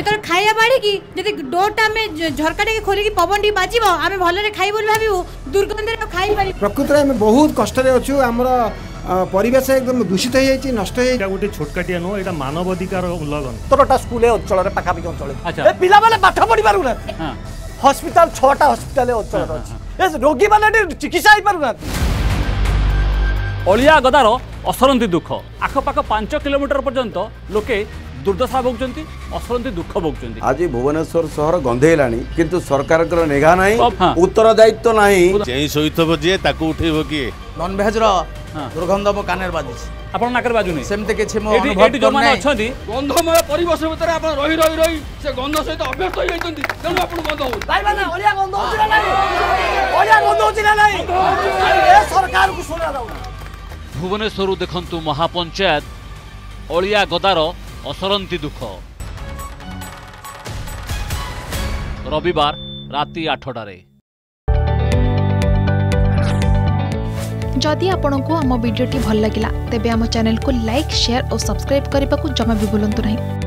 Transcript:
जेतर खाइया बाड़ी की जदि डोरटा में झरका के खोली की पवन टी बाजिबो आमे भलरे खाइ बोल भाबिबो दुर्गंध रे खाइ पारि प्रकृति रे हम बहुत कष्ट रे अछु हमर परिवेश एकदम दूषित हो जाई नष्ट हो एटा गोटे छोटकाटिया नो एटा मानव अधिकार उल्लंघन 17टा स्कूल अंचल रे पाखा पाखी अंचल ए पिला माने पाठ पढि पारु ना हॉस्पिटल 6टा हॉस्पिटल अंचल अछि ए रोगी माने चिकित्सा होई पारु ना अलिया गदार असरंती दुख आखपाख 5 किलोमीटर पर्यंत लोके दुर्दशा भोगुंट असरंती दुख भोगुंट आज भुवनेश्वर सहर गंधेलानी किंतु सरकार निघा ना उत्तरदायित्व ना शोथब जी उठेब किए नॉन भेज रो दुर्गंध मो कानेर बाजिछ आपण नाकर बाजुनी सेमते किछि मो एटी जो माने अछंती गंधमय परिवेश भितर आपण रही से गंध सहित अभ्यस्त होई जाइतंती तेनु आपण गंध हो भाई माने ओलिया गंध होछि ना नहीं ओलिया गंध होछि ना नहीं ए सरकार को सुना दाउ भुवनेश्वर देखंतु महापंचायत अलिया गदार असरंती दुख रविवार राति 8टारे। जदि आपंक आम भिडी भल लगा तेब आम चैनल को लाइक शेयर और सब्सक्राइब करने को जमा भी भूलु नहीं।